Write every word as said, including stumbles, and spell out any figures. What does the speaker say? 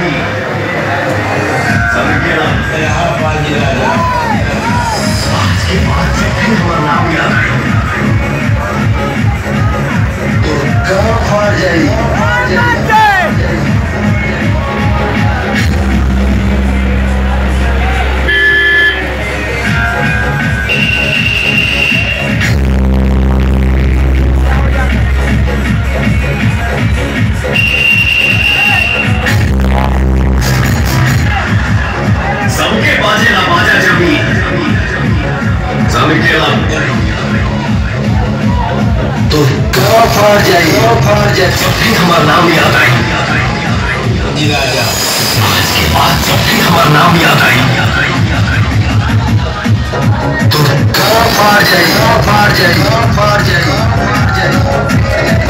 सबके नाम से हर बाजी राजा आज के बाद जब भी हमारा नाम याद आए तो कहाँ फाड़ जाएगी सबके बाजे ना बाजा जबी सबके नाम तो कहाँ फाड़ जाए फाड़ जाए जब भी हमारा नाम याद आए राजा आज के बाद जब भी हमारा नाम याद आए तो कहाँ फाड़ जाए फाड़ जाए फाड़ जाए फाड़ जाए